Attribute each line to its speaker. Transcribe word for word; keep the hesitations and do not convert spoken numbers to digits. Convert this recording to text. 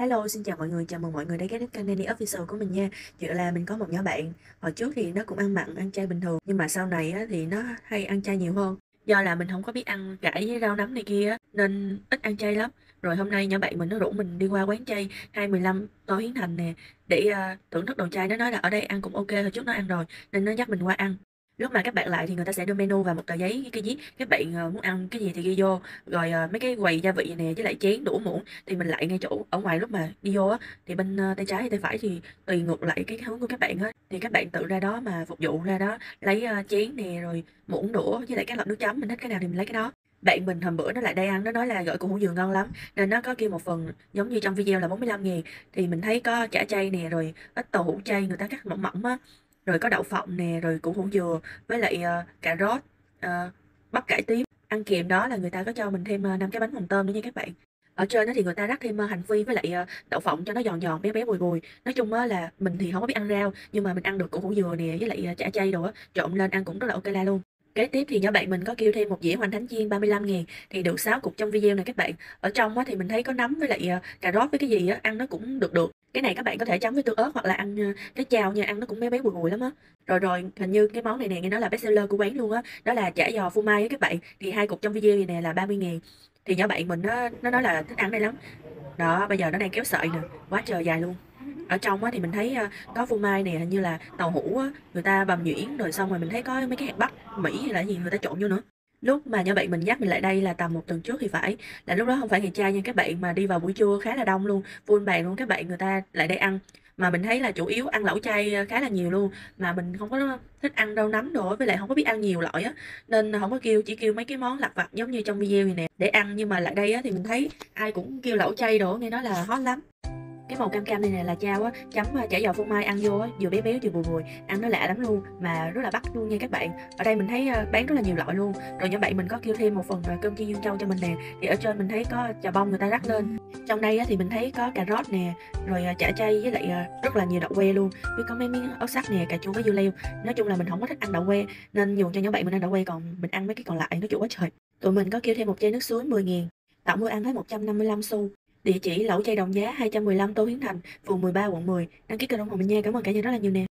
Speaker 1: Hello, xin chào mọi người, chào mừng mọi người đã ghé đến kênh Danny Official của mình nha. Chuyện là mình có một nhỏ bạn, hồi trước thì nó cũng ăn mặn, ăn chay bình thường, nhưng mà sau này á, thì nó hay ăn chay nhiều hơn. Do là mình không có biết ăn cải với rau nấm này kia á, nên ít ăn chay lắm. Rồi hôm nay nhỏ bạn mình nó rủ mình đi qua quán chay hai mười lăm Tô Hiến Thành nè, để à, thưởng thức đồ chay. Nó nói là ở đây ăn cũng ok, hồi trước nó ăn rồi, nên nó dắt mình qua ăn. Lúc mà các bạn lại thì người ta sẽ đưa menu và một tờ giấy cái viết các bạn ờ, muốn ăn cái gì thì ghi vô, rồi ờ, mấy cái quầy gia vị nè với lại chén đũa muỗng thì mình lại ngay chỗ ở ngoài. Lúc mà đi vô á thì bên ờ, tay trái hay tay phải thì tùy ngược lại cái hướng của các bạn hết, thì các bạn tự ra đó mà phục vụ, ra đó lấy ờ, chén nè, rồi muỗng đũa với lại các loại nước chấm, mình thích cái nào thì mình lấy cái đó. Bạn mình hôm bữa nó lại đây ăn, nó nói là gỏi củ hủ dừa ngon lắm, nên nó có kêu một phần giống như trong video là bốn mươi lăm ngàn. Thì mình thấy có chả chay nè, rồi ít tàu hũ chay người ta cắt mỏng mỏng á, rồi có đậu phộng nè, rồi củ hủ dừa với lại ờ, cà rốt, ờ, bắp cải tím. Ăn kèm đó là người ta có cho mình thêm ờ, năm cái bánh mồng tôm nữa nha các bạn. Ở trên đó thì người ta rắc thêm ờ, hành phi với lại ờ, đậu phộng cho nó giòn giòn béo béo bùi bùi. Nói chung á là mình thì không có biết ăn rau, nhưng mà mình ăn được củ hủ dừa nè với lại ờ, chả chay đồ á, trộn lên ăn cũng rất là ok la luôn. Kế tiếp thì nhỏ bạn mình có kêu thêm một dĩa hoành thánh chiên ba mươi lăm ngàn, thì được sáu cục trong video này các bạn. Ở trong á thì mình thấy có nấm với lại ờ, cà rốt với cái gì á, ăn nó cũng được được. Cái này các bạn có thể chấm với tương ớt hoặc là ăn ờ, cái chao nha, ăn nó cũng béo béo bùi bùi lắm á. Rồi rồi hình như cái món này nè nghe nói là best seller của quán luôn á, đó là chả giò phô mai á các bạn. Thì hai cục trong video này nè là ba mươi ngàn. Thì nhỏ bạn mình nó nó nói là thích ăn đây lắm. Đó, bây giờ nó đang kéo sợi nè, quá trời dài luôn. Ở trong á thì mình thấy ờ, có phô mai nè, hình như là tàu hũ á, người ta bằm nhuyễn rồi xong rồi mình thấy có mấy cái hạt bắp Mỹ hay là gì người ta trộn vô nữa. Lúc mà nhỏ bạn mình dắt mình lại đây là tầm một tuần trước thì phải, là lúc đó không phải ngày trai nha các bạn, mà đi vào buổi trưa khá là đông luôn, full bàn luôn các bạn, người ta lại đây ăn. Mà mình thấy là chủ yếu ăn lẩu chay ờ, khá là nhiều luôn, mà mình không có thích ăn rau nấm đồ á, với lại không có biết ăn nhiều loại á, nên không có kêu, chỉ kêu mấy cái món lặt vặt giống như trong video này nè để ăn. Nhưng mà lại đây á thì mình thấy ai cũng kêu lẩu chay đồ, nghe nói là hot lắm. Cái màu cam cam này nè là chao á, chấm à, chả giò phô mai ăn vô á, vừa béo béo vừa bùi bùi, ăn nó lạ lắm luôn, mà rất là bắt luôn nha các bạn. Ở đây mình thấy à, bán rất là nhiều loại luôn. Rồi nhỏ bạn mình có kêu thêm một phần à, cơm chiên dương châu cho mình nè, thì ở trên mình thấy có chà bông người ta rắc lên. Trong đây á thì mình thấy có cà rốt nè, rồi à, chả chay với lại à, rất là nhiều đậu que luôn, với có mấy miếng ớt sắc nè, cà chua với dưa leo. Nói chung là mình không có thích ăn đậu que, nên dùng cho nhỏ bạn mình ăn đậu que, còn mình ăn mấy cái còn lại nó chua quá trời. Tụi mình có kêu thêm một chai nước suối mười ngàn, tổng bữa ăn hết một trăm năm mươi lăm xu. Địa chỉ Lẩu Chay Đồng Giá hai trăm mười lăm Tô Hiến Thành, phường mười ba, quận mười. Đăng ký kênh ủng hộ mình nha. Cảm ơn cả nhà rất là nhiều nè.